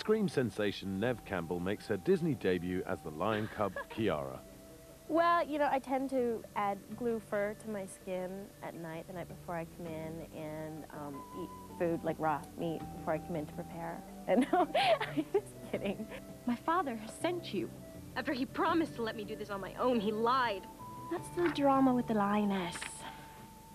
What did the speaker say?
Scream sensation Neve Campbell makes her Disney debut as the lion cub Kiara. Well, you know, I tend to add glue fur to my skin at night, the night before I come in, and eat food like raw meat before I come in to prepare. And no, I'm just kidding. My father has sent you. After he promised to let me do this on my own, he lied. That's the drama with the lioness.